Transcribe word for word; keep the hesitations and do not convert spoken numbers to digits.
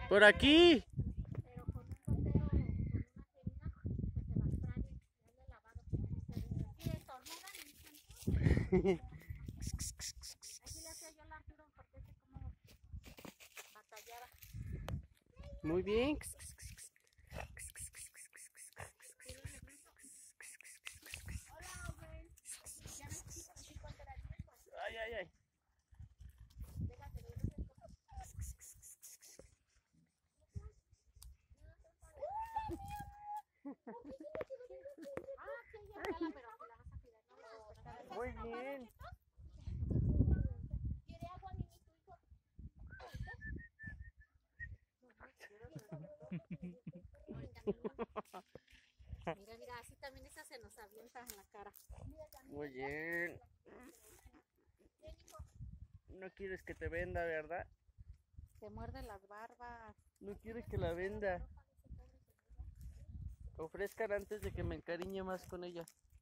Por aquí. Pero con un gotero, con una jeringa, que se las trague, ya le he lavado. Y estornudan y así le hacía yo al Arturo, porque ese como batallaba. Muy bien. Hola, Owen. Ya ves, chico, así cuando era tiempo. Ay, ay, ay. Déjate de ver esto. Ah, sí, ya cala, pero te la vas a cuidar. No vas a despertar. Muy bien. ¿Quiere agua, niño, tu hijo? Mira, mira, así también esa se nos avienta en la cara. Muy bien. No quieres que te venda, ¿verdad? Se muerde las barbas. No quieres que la venda. Ofrezcan antes de que me encariñe más con ella.